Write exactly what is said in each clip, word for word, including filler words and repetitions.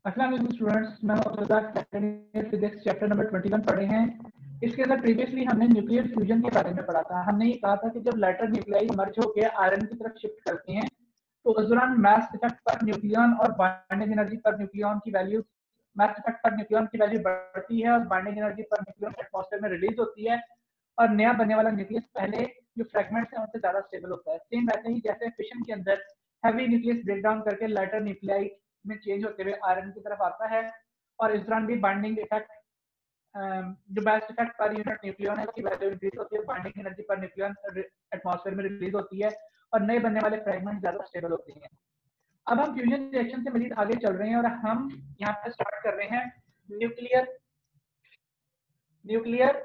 अस्सलाम वालेकुम स्टूडेंट्स, मैं second year physics chapter number इक्कीस पढ़े हैं। इसके अंदर प्रीवियसली हमने न्यूक्लियर फ्यूजन के बारे में पढ़ा था। हमने ये कहा था कि जब लाइटर न्यूक्लियाई मर्ज होकर आयरन की तरफ शिफ्ट करते हैं तो उस दौरान मास इफेक्ट पर न्यूक्लियन और बाइंडिंग एनर्जी पर न्यूक्लियन की value mass effect per nucleon की वैल्यू बढ़ती है और binding energy per nucleon atmosphere में रिलीज होती है और नया बनने वाला न्यूक्लियस पहले जो फ्रेगमेंट्स हैं उनसे ज्यादा स्टेबल होता है। सेम वैसे ही जैसे फिशन के अंदर हैवी न्यूक्लियस ब्रेक डाउन करके लाइटर न्यूक्लियाई में चेंज होते हुए आयरन की तरफ आता है और इस दौरान भी बाइंडिंग इफेक्ट जो best effect per unit nucleon है उसकी वैल्यू इंक्रीज होती है, binding energy per nucleon atmosphere में रिलीज होती है और नए बनने वाले फ्रेगमेंट ज्यादा स्टेबल होते हैं। अब हम फ्यूजन रिएक्शन से मजीद आगे चल रहे हैं और हम यहाँ पे स्टार्ट कर रहे हैं nuclear nuclear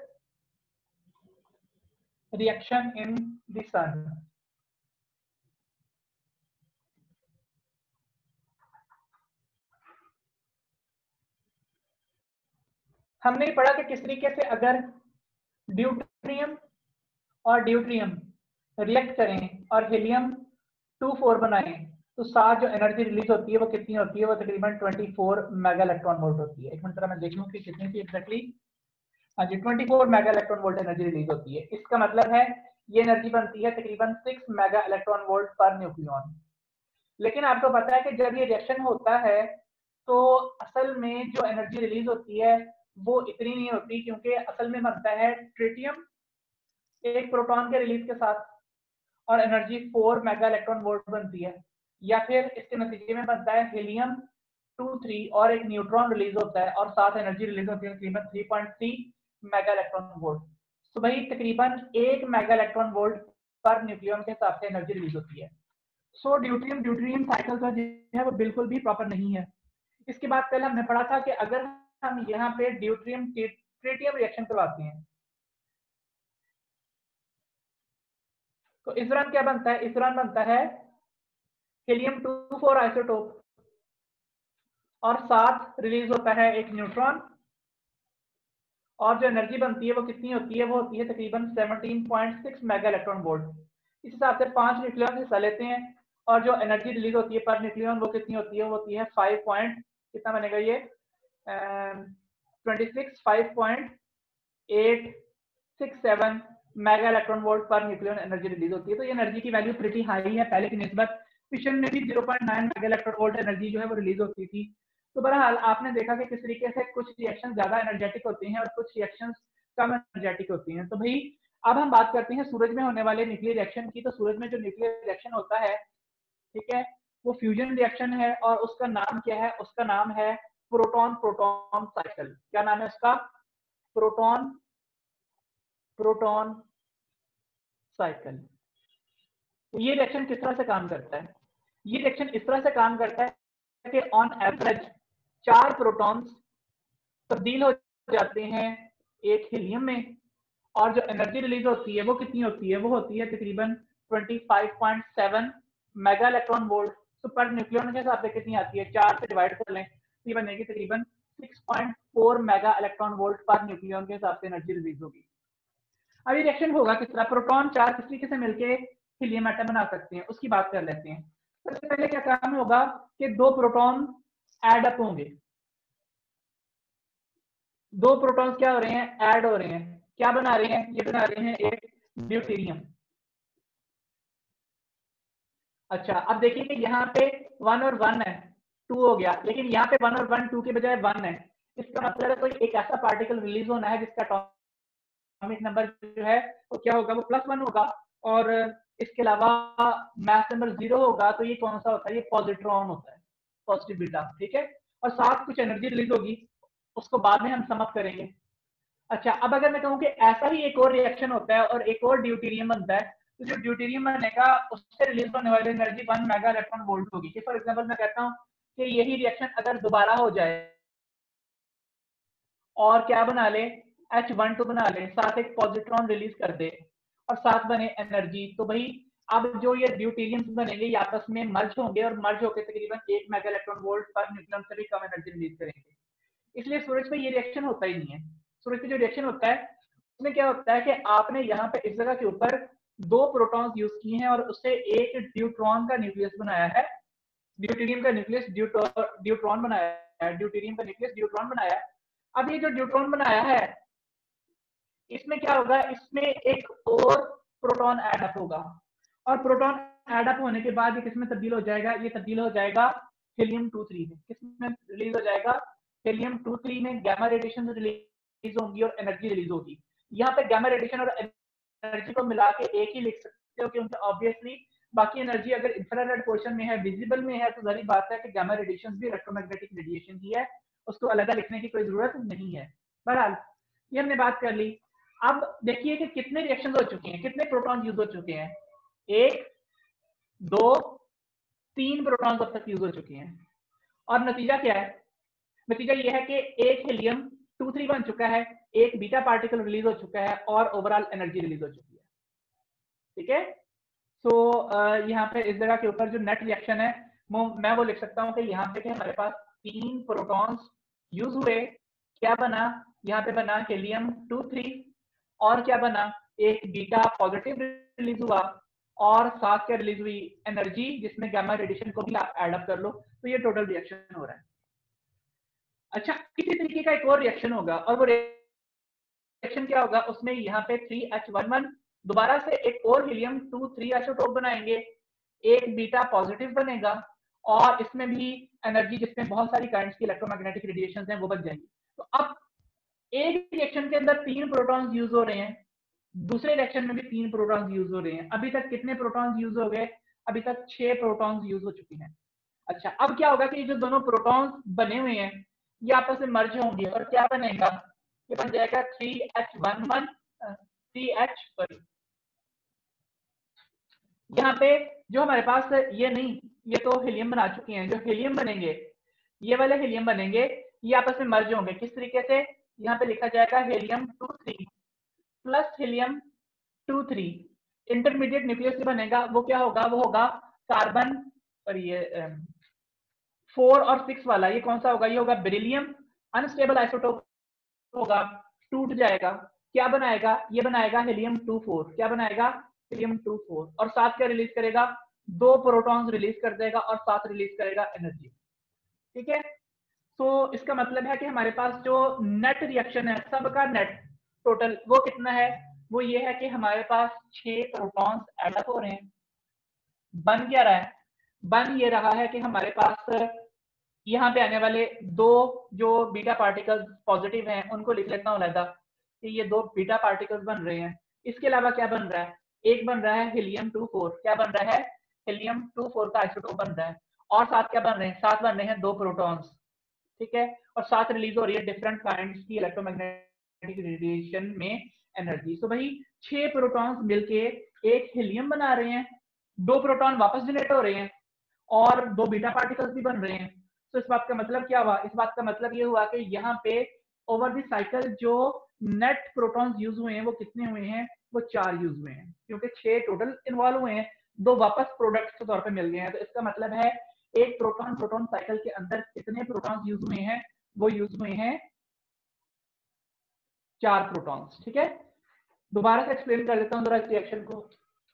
reaction in the sun. हमने पढ़ा कि किस तरीके से अगर ड्यूटेरियम और ड्यूटेरियम रिएक्ट करें और हीलियम टू फोर बनाएं तो साथ जो एनर्जी रिलीज होती है वो कितनी होती है? वो तकरीबन चौबीस मेगा इलेक्ट्रॉन वोल्ट होती है। एक मिनट मैं देख लूं कि कितनी थी एग्जैक्टली। हाँ जी, चौबीस mega electron volt energy release होती है। इसका मतलब है ये एनर्जी बनती है तकरीबन छह mega electron volt per nucleon. लेकिन आपको पता है कि जब ये रिएक्शन होता है तो असल में जो एनर्जी रिलीज होती है वो इतनी नहीं होती, क्योंकि असल में बनता है ट्रिटियम एक प्रोटॉन के रिलीज के साथ और एनर्जी चार मेगा इलेक्ट्रॉन वोल्ट बनती है, या फिर इसके नतीजे में बनता है हीलियम टू थ्री और एक न्यूट्रॉन रिलीज होता है और साथ एनर्जी रिलीज होती है तकरीबन three point three mega electron volt. तो भाई तकरीबन एक mega electron volt per nucleon के हिसाब से एनर्जी रिलीज होती है। सो ड्यूटेरियम ड्यूटेरियम साइकिल का जो है वो बिल्कुल भी प्रॉपर नहीं है। इसके बाद पहले हमने पढ़ा था कि अगर हम यहाँ पे ड्यूटेरियम ट्रिटियम रिएक्शन करवाते हैं तो इस दौरान क्या बनता है? इस दौरान बनता है हीलियम टू फोर आइसोटोप और साथ रिलीज होता है एक न्यूट्रॉन और जो एनर्जी बनती है वो कितनी होती है? वो होती है तकरीबन सत्रह पॉइंट छह मेगा इलेक्ट्रॉन वोल्ट। इस हिसाब से पांच न्यूक्लियन हिस्सा लेते हैं और जो एनर्जी रिलीज होती है पर न्यूक्लियन वो कितनी होती है? वो होती है फाइव पॉइंट कितना बनेगा ये twenty six five point eight six seven mega electron volt per nucleon energy release होती है। तो ये एनर्जी की वैल्यू प्रीटी हाई है, पहले की निस्बत फिशन में भी zero point nine mega electron volt energy जो है वो रिलीज होती थी। तो बहरहाल आपने देखा कि किस तरीके से कुछ रिएक्शन ज्यादा एनर्जेटिक होती हैं और कुछ रिएक्शन कम एनर्जेटिक होती हैं। तो भाई अब हम बात करते हैं सूरज में होने वाले न्यूक्लियर रिएक्शन की। तो सूरज में जो न्यूक्लियर रिएक्शन होता है, ठीक है, वो फ्यूजन रिएक्शन है और उसका नाम क्या है? उसका नाम है प्रोटॉन प्रोटॉन साइकिल। क्या नाम है उसका? Proton proton cycle. तो ये रिएक्शन किस तरह से काम करता है? ये रिएक्शन इस तरह से काम करता है कि ऑन एवरेज चार प्रोटॉन्स तब्दील हो जाते हैं एक हीलियम में और जो एनर्जी रिलीज होती है वो कितनी होती है? वो होती है तकरीबन पच्चीस पॉइंट सात मेगा इलेक्ट्रॉन वोल्ट। तो पर न्यूक्लियन के हिसाब से कितनी आती है? चार से डिवाइड कर लें तो ये बनेगी तकरीबन छह पॉइंट चार mega electron volt per nucleon के हिसाब से एनर्जी रिलीज होगी। अब ये रिएक्शन होगा किस तरह? प्रोटॉन चार किस तरीके से मिलके हीलियम एटम बना सकते हैं उसकी बात कर लेते हैं। सबसे पहले क्या काम होगा कि दो प्रोटॉन ऐड अप होंगे। दो प्रोटॉन्स क्या हो रहे हैं? ऐड हो रहे हैं। क्या बना रहे हैं? ये बना रहे हैं एक ड्यूटेरियम। अच्छा, अब देखिए कि यहाँ पे वन और वन है, टू हो गया, लेकिन यहाँ पे वन और वन टू के बजाय वन है। इसका मतलब है कोई एक ऐसा पार्टिकल रिलीज होना है जिसका एटॉमिक नंबर जो है वो क्या होगा? वो प्लस वन होगा और इसके अलावा मास नंबर जीरो होगा। तो ये कौन सा होता है? ये पॉजिट्रॉन होता है, पॉजिटिव बीटा, ठीक है। और साथ कुछ एनर्जी रिलीज होगी, उसको बाद में हम सम अप करेंगे। अच्छा, अब अगर मैं कहूँ कि ऐसा ही एक और रिएक्शन होता है और एक और ड्यूटेरियम बनता है, तो जो ड्यूटेरियम बनेगा उससे रिलीज होने वाली energy one mega electron volt होगी। फॉर एग्जांपल मैं कहता हूँ कि यही रिएक्शन अगर दोबारा हो जाए और क्या बना ले? एच वन टू बना ले, साथ एक पॉजिट्रॉन रिलीज कर दे और साथ बने एनर्जी। तो भाई अब जो ये ड्यूटेरियम्स बनेंगे ये आपस में मर्ज होंगे और मर्ज होकर तकरीबन एक mega electron volt per nucleon से भी कम एनर्जी रिलीज करेंगे। इसलिए सूरज पे ये रिएक्शन होता ही नहीं है। सूरज पे जो रिएक्शन होता है उसमें क्या होता है कि आपने यहाँ पे इस जगह के ऊपर दो प्रोटॉन्स यूज किए हैं और उससे एक ड्यूट्रॉन का न्यूक्लियस बनाया है, ड्यूटेरियम का न्यूक्लियस ड्यूट्रॉन बनाया है, ड्यूटेरियम का न्यूक्लियस ड्यूट्रॉन बनाया है। अब ये जो ड्यूट्रॉन बनाया है इसमें क्या होगा, इसमें एक और प्रोटॉन ऐड अप होगा और प्रोटॉन ऐड अप होने के बाद ये किसमें तब्दील हो जाएगा, ये तब्दील हो जाएगा हीलियम टू थ्री में। किसमें रिलीज हो जाएगा, हीलियम टू थ्री में गैमा रेडिएशन रिलीज होंगी और एनर्जी रिलीज होगी। यहाँ पे गैमा रेडिएशन और एनर्जी को मिला के एक ही लिख सकते हो क्योंकि ऑब्वियसली बाकी एनर्जी अगर इंफ्रारेड पोर्शन में है, विजिबल में है, तो जाहिर बात है कि गैमा रेडिएशन भी इलेक्ट्रोमैग्नेटिक रेडिएशन ही है, उसको अलग लिखने की कोई जरूरत नहीं है। बहरहाल ये हमने बात कर ली। अब देखिए कि कितने रिएक्शन हो चुके हैं, कितने प्रोटॉन यूज हो चुके हैं, एक दो तीन प्रोटॉन अब तक यूज हो चुके हैं। और नतीजा क्या है, नतीजा यह है कि एक हीलियम टू थ्री बन चुका है, एक बीटा पार्टिकल रिलीज हो चुका है और ओवरऑल एनर्जी रिलीज हो चुकी है। ठीक है, सो so, यहाँ पे इस जगह के ऊपर जो नेट रिएक्शन है वो मैं वो लिख सकता हूँ कि यहाँ पे कि हमारे पास तीन प्रोटॉन्स यूज हुए, क्या बना, यहाँ पे बना हीलियम टू थ्री और क्या बना, एक बीटा पॉजिटिव रिलीज हुआ और साथ क्या रिलीज हुई, एनर्जी, जिसमें गामा रेडिएशन को भी आप ऐड अप कर लो, तो ये टोटल रिएक्शन हो रहा है। अच्छा, इसी तरीके का एक और रिएक्शन होगा और वो रिएक्शन क्या होगा, उसमें यहाँ पे थ्री एच वन वन दोबारा से एक और हीलियम टू थ्री आइसोटोप बनाएंगे, एक बीटा पॉजिटिव बनेगा और इसमें भी एनर्जी, जिसमें बहुत सारी करंट्स की इलेक्ट्रोमैग्नेटिक रेडिएशंस हैं वो बच जाएंगी। तो अब एक रिएक्शन के अंदर तीन प्रोटॉन्स यूज हो रहे हैं, दूसरे रिएक्शन में भी तीन प्रोटॉन्स यूज हो रहे हैं। अभी तक कितने प्रोटॉन्स यूज हो गए, अभी तक छह प्रोटॉन्स यूज हो चुके हैं। अच्छा, अब क्या होगा कि जो दोनों प्रोटॉन्स बने हुए हैं ये आपस में मर्ज होंगे और क्या बनेगा, ये बन जाएगा three H one one three H sorry यहाँ पे जो हमारे पास ये नहीं, ये तो हीलियम बना चुके हैं, जो हीलियम बनेंगे ये वाले हीलियम बनेंगे, ये आपस में मर्ज होंगे। किस तरीके से, यहाँ पे लिखा जाएगा helium two three plus helium two three, intermediate nucleus से बनेगा, वो क्या होगा, वो होगा कार्बन और ये फोर और सिक्स वाला, ये कौन सा होगा, ये होगा बेरिलियम, अनस्टेबल आइसोटोप होगा, टूट जाएगा, क्या बनाएगा, ये बनाएगा हीलियम टू फोर, क्या बनाएगा, हीलियम टू फोर, और साथ क्या रिलीज करेगा, दो प्रोटॉन्स रिलीज कर देगा और साथ रिलीज करेगा एनर्जी। ठीक है, तो इसका मतलब है कि हमारे पास जो नेट रिएक्शन है सबका नेट टोटल वो कितना है, वो ये है कि हमारे पास छह प्रोटॉन्स ऐड अप हो रहे हैं। बन क्या रहा है, बन ये रहा है कि हमारे पास यहाँ पे आने वाले दो जो बीटा पार्टिकल्स पॉजिटिव हैं उनको लिख लेता हूँ अलग, कि ये दो बीटा पार्टिकल्स बन रहे हैं। इसके अलावा क्या बन रहा है, एक बन रहा है हीलियम टू फोर, क्या बन रहा है, हीलियम टू फोर का आइसोटोप बन रहा है, और साथ क्या बन रहे हैं, साथ बन रहे हैं दो प्रोटॉन्स। ठीक है, और साथ रिलीज हो रही है डिफरेंट काइंड्स की इलेक्ट्रोमैग्नेटिक रेडिएशन में एनर्जी। तो भाई छह प्रोटॉन्स मिलके एक हीलियम बना रहे हैं, दो प्रोटॉन वापस जनरेट हो रहे हैं और दो बीटा पार्टिकल्स भी बन रहे हैं। तो इस बात का मतलब क्या हुआ, इस बात का मतलब ये हुआ कि यहाँ पे ओवर द साइकिल जो नेट प्रोटॉन्स यूज हुए हैं वो कितने हुए हैं, वो चार यूज हुए हैं, क्योंकि छह टोटल इन्वॉल्व हुए हैं, दो वापस प्रोडक्ट के तौर पे मिल गए हैं। तो इसका मतलब है एक प्रोटॉन प्रोटॉन साइकिल के अंदर कितने प्रोटॉन्स यूज हुए हैं, वो यूज हुए हैं चार प्रोटॉन्स। ठीक है, दोबारा से एक्सप्लेन कर देता हूँ जरा इस रिएक्शन को।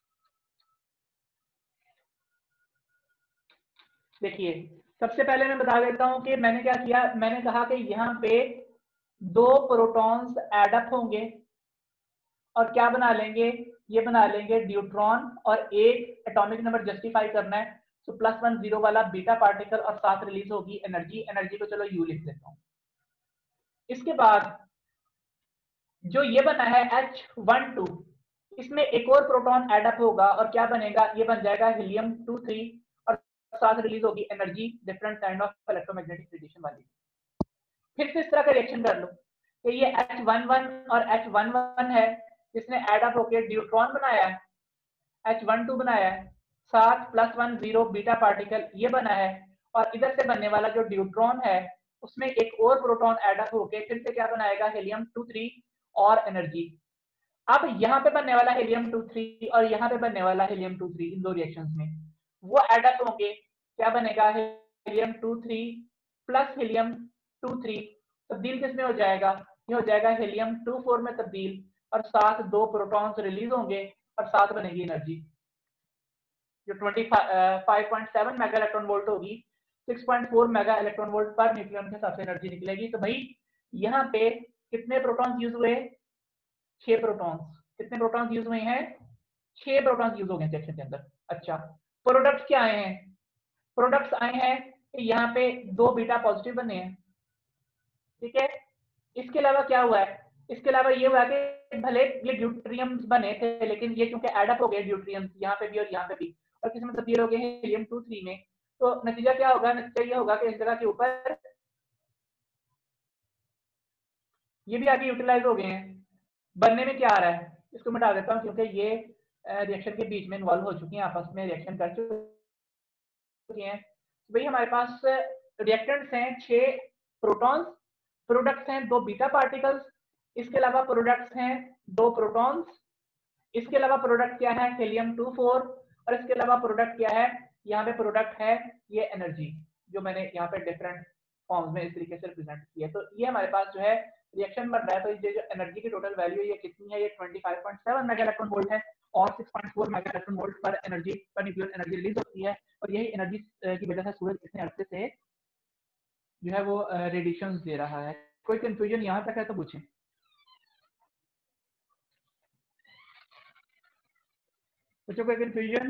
देखिए, सबसे पहले मैं बता देता हूं कि मैंने क्या किया, मैंने कहा कि यहाँ पे दो प्रोटॉन्स ऐड अप होंगे और क्या बना लेंगे, ये बना लेंगे ड्यूट्रॉन, और एक एटॉमिक नंबर जस्टिफाई करना है, तो प्लस वन जीरो वाला बीटा पार्टिकल और साथ रिलीज होगी एनर्जी, एनर्जी को चलो यू लिख देता हूँ। इसके बाद जो ये बना है एच वन टू, इसमें एक और प्रोटॉन ऐड अप होगा और क्या बनेगा, ये बन जाएगा हीलियम टू थ्री और साथ रिलीज होगी energy, different kind of electromagnetic radiation वाली। फिर से इस तरह का रिएक्शन कर लो कि ये एच वन वन और एच वन वन है, जिसने ऐड अप होकर ड्यूट्रॉन बनाया है, एच वन टू बनाया है, साथ plus one zero beta particle ये बना है, और इधर से बनने वाला जो ड्यूट्रॉन है उसमें एक और प्रोटॉन ऐड अप होकर फिर से क्या बनाएगा, हीलियम टू थ्री और एनर्जी। अब यहाँ पे बनने वाला हीलियम टू थ्री और यहाँ पे बनने वाला हीलियम टू थ्री, इन दो रिएक्शंस में वो ऐड अप होंगे, क्या बनेगा, helium two three plus helium two three, तब्दील किसमें हो जाएगा, ये हो जाएगा हीलियम टू फोर में तब्दील, और साथ दो प्रोटॉन्स रिलीज होंगे और साथ बनेगी एनर्जी जो twenty five point seven mega electron volt होगी, six point four mega electron volt per nucleon के हिसाब से एनर्जी निकलेगी। तो भाई यहाँ पे कितने प्रोटॉन्स यूज हुए? छह प्रोटॉन्स। कितने प्रोटॉन्स यूज हुए हैं? छह प्रोटॉन्स यूज हो गए रिएक्शन के अंदर। अच्छा, प्रोडक्ट्स क्या आए हैं? प्रोडक्ट्स आए हैं कि यहाँ पे दो बीटा पॉजिटिव बने हैं, ठीक है। इसके अलावा क्या हुआ है? इसके अलावा ये हुआ कि भले ये ड्यूट्रियम्स बने थे, लेकिन ये क्योंकि एड अप हो गए ड्यूट्रियम्स यहाँ पे भी और यहाँ पे भी, और किसी में तब्दील हो गए हैं हीलियम टू थ्री में, तो नतीजा क्या होगा? नतीजा ये होगा कि इस जगह के ऊपर ये भी आगे यूटिलाइज हो गए हैं। बनने में क्या आ रहा है? इसको मिटा देता हूँ क्योंकि ये रिएक्शन के बीच में इन्वॉल्व हो चुकी हैं, आपस में रिएक्शन कर चुकी हैं। भाई हमारे पास रिएक्टेंट्स हैं छह प्रोटॉन्स, प्रोडक्ट्स हैं दो बीटा पार्टिकल्स, इसके अलावा प्रोडक्ट्स हैं दो प्रोटॉन्स, इसके अलावा प्रोडक्ट क्या है? हीलियम टू फोर, और इसके अलावा प्रोडक्ट क्या है? यहाँ पे प्रोडक्ट है ये एनर्जी, जो मैंने यहाँ पे डिफरेंट फॉर्म्स में इस तरीके से रिप्रेजेंट किया। तो ये हमारे पास जो है रिएक्शन बन रहा है। तो ये जो एनर्जी की टोटल वैल्यू ये कितनी है? ये twenty five point seven mega electron volt है, और six point four mega electron volt per energy per nuclear energy release होती है। और यही एनर्जी की वजह से सूरज इतने अर्से से जो है वो रेडिएशन दे रहा है। कोई कंफ्यूजन यहाँ तक है तो पूछें। बच्चों कोई कंफ्यूजन?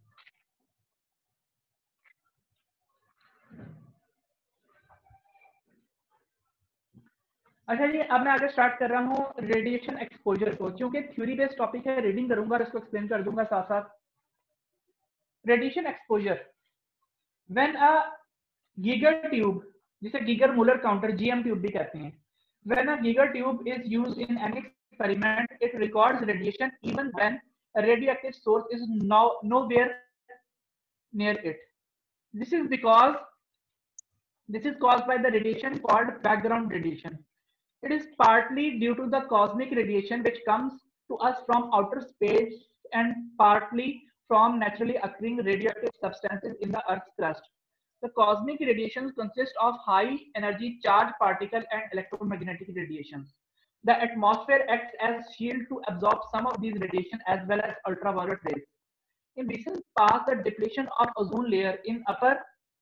अच्छा जी, अब मैं आगे स्टार्ट कर रहा हूँ रेडिएशन एक्सपोजर को। क्योंकि थ्योरी बेस्ड टॉपिक है, रीडिंग करूंगा और इसको एक्सप्लेन कर दूंगा साथ साथ। Radiation exposure, when a Geiger tube, जिसे Geiger Muller counter GM tube भी कहते हैं, when a Geiger tube is used in any experiment, it records radiation even when a radioactive source is now nowhere near it. This is because this is caused by the radiation called background radiation. It is partly due to the cosmic radiation which comes to us from outer space, and partly from naturally occurring radioactive substances in the Earth's crust. The cosmic radiations consist of high energy charged particle and electromagnetic radiations. The atmosphere acts as shield to absorb some of these radiation as well as ultraviolet rays. In recent past, the depletion of ozone layer in upper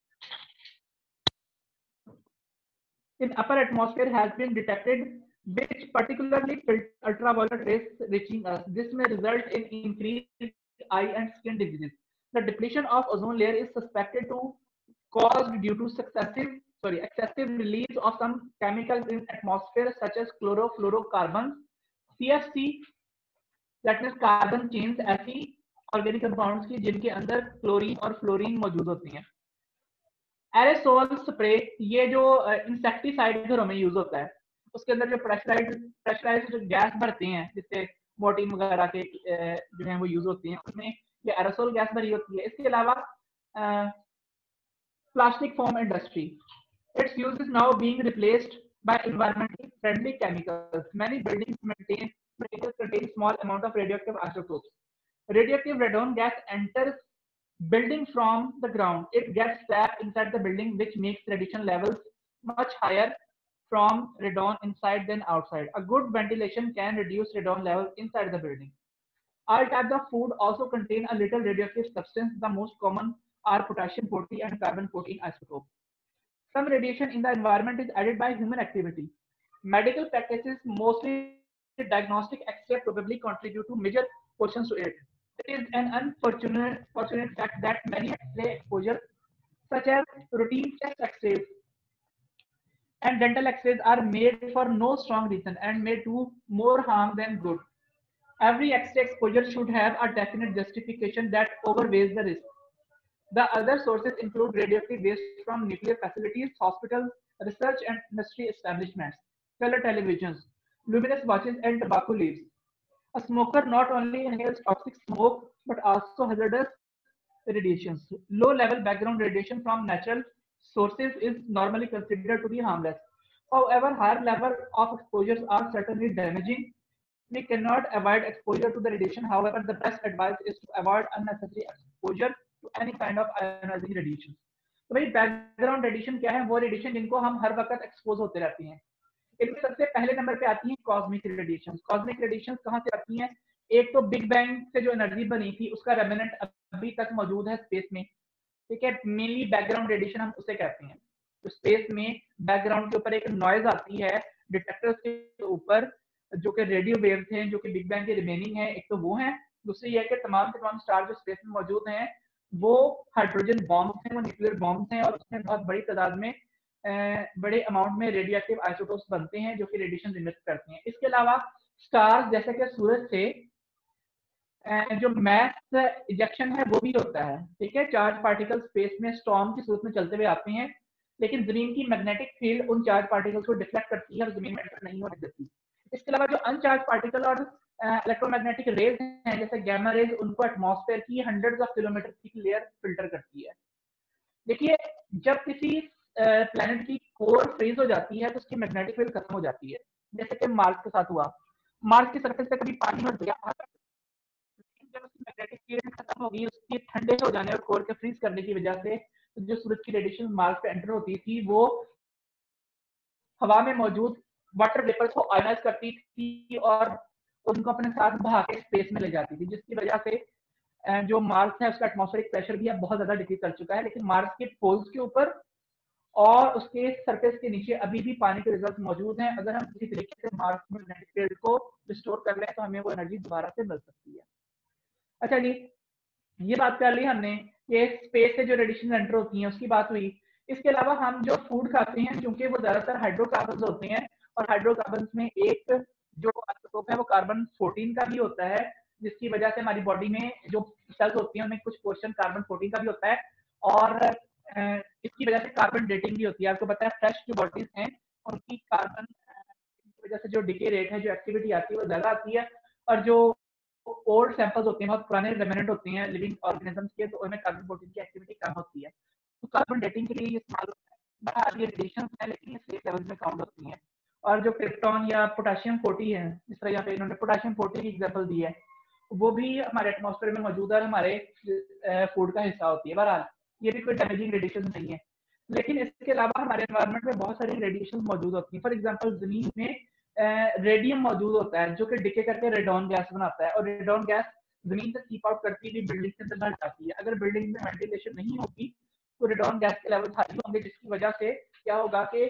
in upper atmosphere has been detected, which particularly filter ultraviolet rays reaching us. This may result in increased eye and skin diseases. The depletion of ozone layer is suspected to caused due to successive sorry excessive release of some chemicals in atmosphere such as chlorofluorocarbons, C F C, that means carbon chains, ऐसी organic compounds की जिनके अंदर chlorine और fluorine मौजूद होती हैं। एरेसोल spray, ये जो इंसेक्टिसाइड घरों में यूज होता है, उसके अंदर जो प्रेशराइज प्रेशराइज्ड गैस भरते हैं, जिससे मोर्टीन वगैरह के जो है वो यूज होती हैं, उसमें ये एरेसोल गैस भरी होती है। इसके अलावा plastic foam industry, its use is now being replaced by environmentally friendly chemicals. Many buildings maintain materials contain small amount of radioactive isotopes. Radioactive radon gas enters building from the ground. It gets trapped inside the building, which makes radiation levels much higher from radon inside than outside. A good ventilation can reduce radon levels inside the building. All types of food also contain a little radioactive substance. The most common are potassium forty and carbon fourteen isotopes. Some radiation in the environment is added by human activity. Medical practices, mostly diagnostic X-ray, probably contribute to major portions to it. It is an unfortunate fortunate fact that many X-ray exposure, such as routine chest X-rays and dental X-rays, are made for no strong reason and may do more harm than good. Every X-ray exposure should have a definite justification that outweighs the risk. The other sources include radioactive waste from nuclear facilities, hospitals, research and industry establishments, color televisions, luminous watches, and tobacco leaves. A smoker not only inhales toxic smoke but also hazardous radiations. Low-level background radiation from natural sources is normally considered to be harmless. However, higher level of exposures are certainly damaging. We cannot avoid exposure to the radiation. However, the best advice is to avoid unnecessary exposure to any kind of ionizing radiation. तो भाई background radiation क्या है? वो radiation जिनको हम हर वक्त expose होते रहते हैं। इनमें सबसे पहले नंबर पे आती है कॉस्मिक रेडिएशन। कॉस्मिक रेडिएशन कहाँ से आती हैं? एक तो बिग बैंग से जो एनर्जी बनी थी उसका रेमिनेंट अभी तक मौजूद है स्पेस में, ठीक है, मेनली बैकग्राउंड रेडिएशन हम उसे कहते हैं। तो स्पेस में बैकग्राउंड के ऊपर एक नॉइज आती है डिटेक्टर्स के ऊपर, जो कि रेडियो वेव्स हैं, जो कि बिग बैंग के रिमेनिंग है, एक तो वो है। दूसरी है कि तमाम तमाम स्टार जो स्पेस में मौजूद हैं वो हाइड्रोजन बॉम्ब्स हैं, वो न्यूक्लियर बॉम्ब्स हैं, और उसमें बहुत बड़ी तादाद में बड़े अमाउंट में रेडियोएक्टिव आइसोटोप्स बनते हैं जो कि रेडिएशन इमिट करते हैं। इसके अलावा स्टार्स जैसे कि सूरज से जो मैस इजेक्शन है वो भी होता है। ठीक है, चार्ज पार्टिकल स्पेस में स्टॉर्म की सूरत में चलते हुए आते हैं, लेकिन जमीन की मैग्नेटिक फील्ड उन चार्ज पार्टिकल्स को डिफ्लेक्ट करती है और जमीन में एंटर नहीं होने देती। इसके अलावा जो अनचार्ज पार्टिकल और इलेक्ट्रोमैग्नेटिक रेज हैं जैसे गैमा रेज, उनको एटमॉस्फेयर की hundreds of kilometre thick layer filter करती है। देखिए, जब किसी प्लैनेट की कोर फ्रीज हो जाती है तो उसकी मैग्नेटिक फील्ड खत्म हो जाती है, जैसे कि मार्स के साथ हुआ। मार्स की सरफेस पे कभी पानी और दरिया, जब उसकी मैग्नेटिक फील्ड खत्म होगी, उसके ठंडे हो जाने और कोर के फ्रीज करने की वजह से जो सूरज की रेडिएशन मार्स पे एंटर होती थी वो हवा में मौजूद वाटर वेपर्स को आयनाइज करती थी और उनको अपने साथ बहा के स्पेस में ले जाती थी, जिसकी वजह से जो मार्स है उसका एटमॉस्फेरिक प्रेशर भी अब बहुत ज्यादा डिक्रीज कर चुका है। लेकिन मार्स के पोल्स के ऊपर और उसके सरफेस के नीचे अभी भी पानी के रिजल्ट मौजूद हैं। अगर हम किसी तरीके से मार्स में मैग्नेटिक फील्ड को रिस्टोर कर लें तो हमें वो एनर्जी दोबारा से मिल सकती है। अच्छा जी, ये बात कर ली हमने कि स्पेस से जो रेडिएशन एंटर होती है उसकी बात हुई। इसके अलावा हम जो फूड खाते हैं, क्योंकि वो ज्यादातर हाइड्रोकार्बन होते हैं, और हाइड्रोकार्बन में एक जो आइसोटोप है वो कार्बन फोर्टीन का भी होता है, जिसकी वजह से हमारी बॉडी में जो सेल्स होती हैं उनमें कुछ पोर्शन कार्बन फोर्टीन का भी होता है, और इसकी वजह से कार्बन डेटिंग भी होती है। आपको पता है फ्रेश जो बॉडीज हैं उनकी कार्बन की वजह से जो डिके रेट है, जो एक्टिविटी आती है वो ज्यादा आती है, और जो ओल्ड सैंपल्स होते हैं, बहुत पुराने रेमिनेंट होते हैं लिविंग ऑर्गेनिजम्स के, तो उनमें कार्बन फोर्टीन की एक्टिविटी कम होती है, तो कार्बन डेटिंग के लिए ये इस्तेमाल होता है। बहरहाल ये रेडिएशन है लेकिन ये सेफ लेवल में काउंट होती हैं। और जो क्रिप्टॉन या पोटेशियम फोर्टी है, जिस तरह यहाँ पे इन्होंने पोटेशियम फोर्टी की एग्जांपल दी है, वो भी हमारे एटमॉस्फेयर में मौजूद है, हमारे फूड का हिस्सा होती है। बहरहाल ये भी कोई डैमेजिंग रेडिएशन नहीं है, लेकिन इसके अलावा हमारे एनवायरनमेंट में बहुत सारी रेडिएशन मौजूद होती है। फॉर एग्जाम्पल जमीन में रेडियम मौजूद होता है जो कि डिके करके रेडॉन गैस बनाता है, और रेडॉन गैस जमीन से सीप आउट करती हुई बिल्डिंग के अंदर जाती है। अगर बिल्डिंग में वेंटिलेशन नहीं होगी तो रेडॉन गैस के लेवल हाई होंगे, जिसकी वजह से क्या होगा कि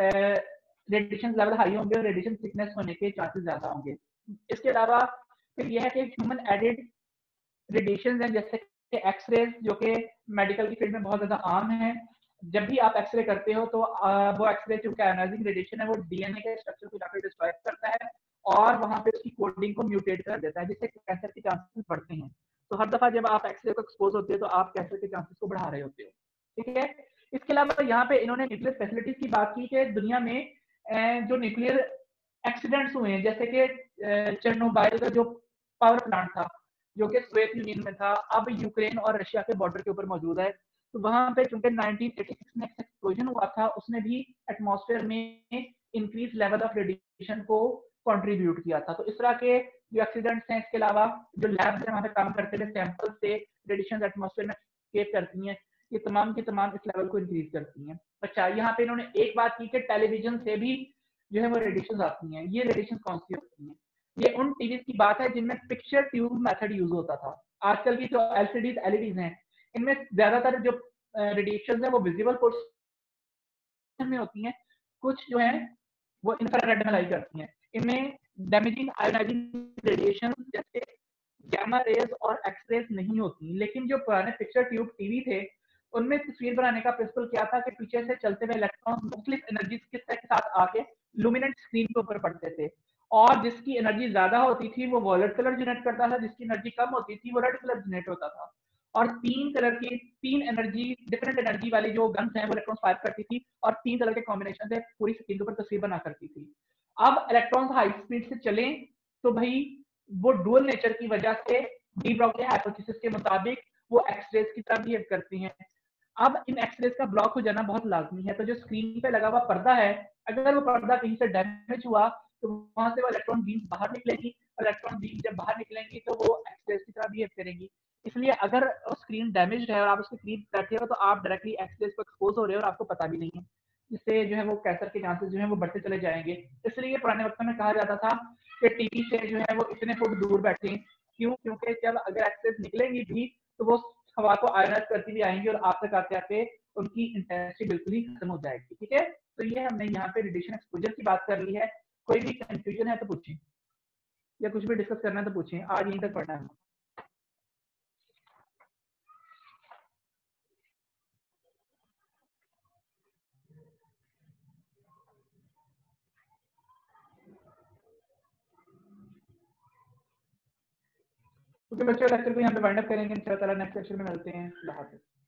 रेडिएशन लेवल हाई होंगे और रेडिएशन सिकनेस होने के चांसेस ज्यादा होंगे। इसके अलावा फिर यह है कि ह्यूमन एडेड रेडिएशन है, जैसे कि एक्सरेज, जो कि मेडिकल की फील्ड में बहुत ज्यादा आम है। जब भी आप एक्सरे करते हो तो वो एक्सरे चूंकि आयोनाइजिंग रेडिएशन है, वो डीएनए के स्ट्रक्चर को जाकर डिस्ट्रॉय करता है और वहां पे उसकी कोडिंग को म्यूटेट कर देता है, जिससे कैंसर के चांसेस बढ़ते हैं। तो हर दफा जब आप एक्सरे को एक्सपोज होते हो तो आप कैंसर के चांसेस को बढ़ा रहे होते हो। ठीक है, इसके अलावा यहाँ पे इन्होंने न्यूक्लियर फैसिलिटीज की बात की कि दुनिया में जो न्यूक्लियर एक्सीडेंट्स हुए हैं, जैसे कि चेरनोबाइल का जो पावर प्लांट था जो कि सोवियत यूनियन में था, अब यूक्रेन और रशिया के बॉर्डर के ऊपर मौजूद है, तो वहां पे चूंकि नाइनटीन एटी सिक्स में एक्सप्लोजन हुआ था, उसने भी एटमॉस्फेयर में इंक्रीज लेवल ऑफ रेडिएशन को कंट्रीब्यूट किया था। तो इस तरह के जो एक्सीडेंट्स हैं, इसके अलावा जो लैब से वहां पे काम करते हुए सैंपल से रेडिएशन एटमॉस्फेयर में स्केप करती हैं, ये तमाम की तमाम इस लेवल को इंक्रीज करती हैं। अच्छा, यहाँ पे इन्होंने एक बात की कि टेलीविजन से भी जो है वो रेडिएशन आती हैं। ये रेडिएशन कौन सी होती हैं? ये उन टीवी की बात है जिनमें पिक्चर ट्यूब मेथड यूज होता था। आजकल की जो एलसीडीज एलईडीज हैं, इनमें ज्यादातर जो रेडिएशन है वो विजिबल पोर्शन में होती हैं, कुछ जो है वो इंफ्रारेड में लाई करती हैं। इनमें डैमेजिंग आयोनाइजिंग रेडिएशन जैसे गैमा रेज और एक्सरेज नहीं होती। लेकिन जो पुराने पिक्चर ट्यूब टीवी थे, उनमें तस्वीर बनाने का प्रिंसिपल क्या था कि पीछे से चलते हुए इलेक्ट्रॉन मुख्तलिफ एनर्जी के साथ आके लुमिनेंट स्क्रीन के ऊपर पड़ते थे, और जिसकी एनर्जी ज्यादा होती थी वो वॉयलेट कलर जनरेट करता था, जिसकी एनर्जी कम होती थी वो रेड कलर जनरेट होता था। और तीन कलर की तीन एनर्जी डिफरेंट एनर्जी वाली जो गन्स हैं वो इलेक्ट्रॉन फायर करती थी, और तीन कलर के कॉम्बिनेशन से पूरी स्क्रीन के ऊपर तस्वीर बना करती थी। अब इलेक्ट्रॉन हाई स्पीड से चले तो भाई वो डुअल नेचर की वजह से डी ब्रॉगली हाइपोथेसिस के मुताबिक वो एक्सरेज की तरह बिहेव करती हैं। अब इन एक्सरेज का ब्लॉक हो जाना बहुत लाजमी है। तो जो स्क्रीन पे लगा हुआ पर्दा है, अगर वो पर्दा कहीं से डैमेज हुआ तो वहां से वो इलेक्ट्रॉन बीम बाहर निकलेगी, और इलेक्ट्रॉन बीम जब बाहर निकलेंगी तो वो एक्सरेज की तरह बिहेव करेंगी। इसलिए अगर स्क्रीन डैमेज है और आप उसके करीब बैठे हो तो आप डायरेक्टली एक्सरेज को एक्सपोज हो रहे हो और आपको पता भी नहीं है, जिससे जो है वो कैंसर के चांसेस जो है वो बढ़ते चले जाएंगे। इसलिए पुराने वक्त में कहा जाता था कि टीवी से जो है वो इतने फुट दूर बैठे। क्यों? क्योंकि जब अगर एक्सरेज निकलेंगी भी तो वो हवा को आयनाइज करती हुई आएंगी और आप तक आते आते उनकी इंटेंसिटी बिल्कुल ही खत्म हो जाएगी। ठीक है, तो ये हमने यहाँ पे रेडिएशन एक्सपोजर की बात कर ली है। कोई भी कंफ्यूजन है तो पूछें, या कुछ भी डिस्कस करना है तो पूछें, आज यहीं तक पढ़ना है। ओके बच्चों, लेक्चर को यहाँ पे वाइंड अप करेंगे इंशाल्लाह ताला। नेक्स्ट लेक्चर में मिलते हैं। अल्लाह हाफ़िज़।